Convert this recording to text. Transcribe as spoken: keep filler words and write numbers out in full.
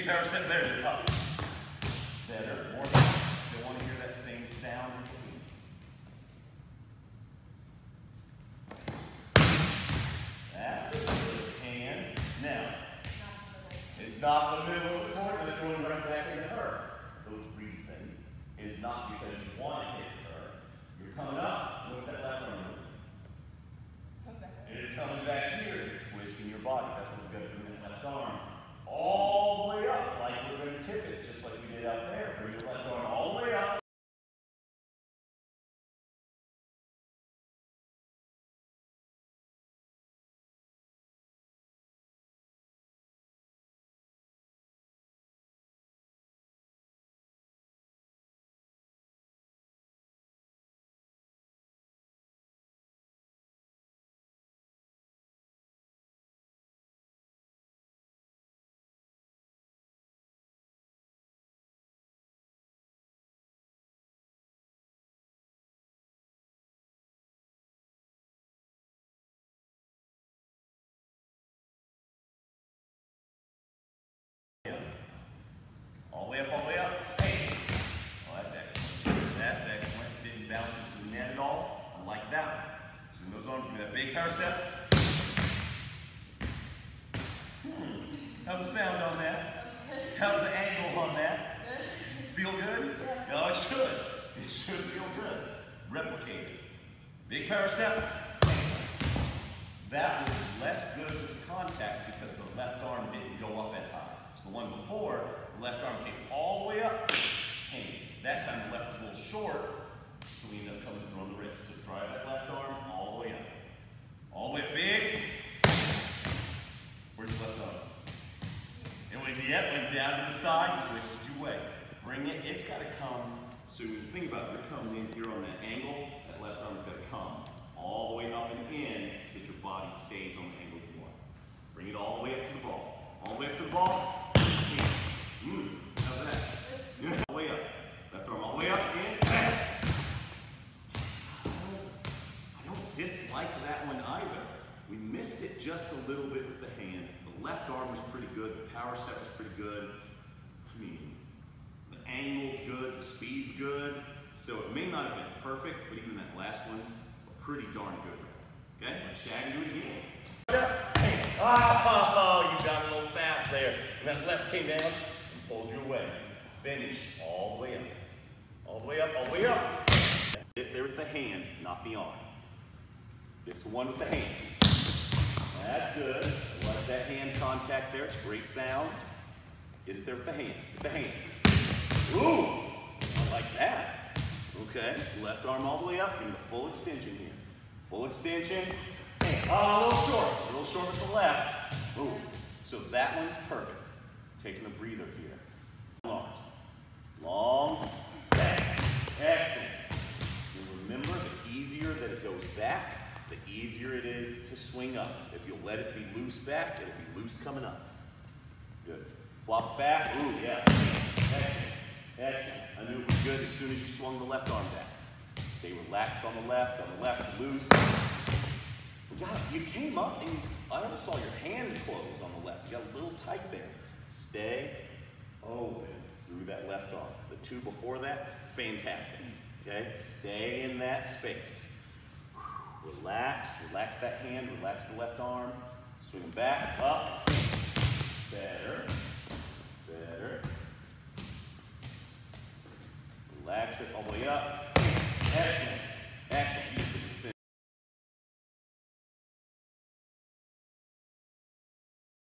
Big power step there. Up. Better. More down. Still want to hear that same sound. That's a good hand. Now, it's not the middle of the court, but it's going right back into her. The reason is not because you want to hit her. You're coming up. What's that left arm doing? It's coming back here. You're twisting your body. That's what we're going to do with that left arm. All the way up, like we're going to tip it, just like we did out there. Bring your left arm all the way up. All the way up, all the way up. Hey. Oh, that's excellent. That's excellent. Didn't bounce into the net at all. I like that one. Swing those arms. Give me that big power step. Hmm. How's the sound on that? How's the angle on that? Good. Feel good? Yeah. No, it should. It should feel good. Replicate it. Big power step. That was less good with the contact because the left arm didn't go up as high. So the one before, the left arm came all the way up. Hey, that time the left was a little short, so we ended up coming through on the wrist. So drive that left arm all the way up. All the way up big. Where's the left arm? It went, yeah, went down to the side, twisted your way. Bring it, it's got to come. So when you think about it, you're coming in here on that angle, that left arm's got to come all the way up and in so that your body stays on the angle you want. Bring it all the way up to the ball. All the way up to the ball. Mm, how's that? Yeah. All the way up. Left arm all the way up, and back. I don't, I don't dislike that one either. We missed it just a little bit with the hand. The left arm was pretty good. The power step was pretty good. I mean, the angle's good. The speed's good. So it may not have been perfect, but even that last one's a pretty darn good one. Okay? Let's shag and do it again. Hey. Oh, you got a little fast there. And that left came down and pulled you away. Finish all the way up. All the way up, all the way up. Get there with the hand, not the arm. Get to one with the hand. That's good. I like that hand contact there. It's great sound. Get it there with the hand. With the hand. Ooh, I like that. Okay, left arm all the way up. Give me the full extension here. Full extension. Hand. Oh, a little short. A little short with the left. Ooh, so that one's perfect. Taking a breather here. Arms. Long. Back. Excellent. And remember, the easier that it goes back, the easier it is to swing up. If you'll let it be loose back, it'll be loose coming up. Good. Flop back. Ooh, yeah. Excellent. Excellent. I knew it was good as soon as you swung the left arm back. Stay relaxed on the left, on the left, loose. You, got, you came up and you, I almost saw your hand close on the left. You got a little tight there. Stay open through that left arm. The two before that, fantastic. Okay? Stay in that space. Relax, relax that hand, relax the left arm. Swing them back, up. Better, better. Relax it all the way up.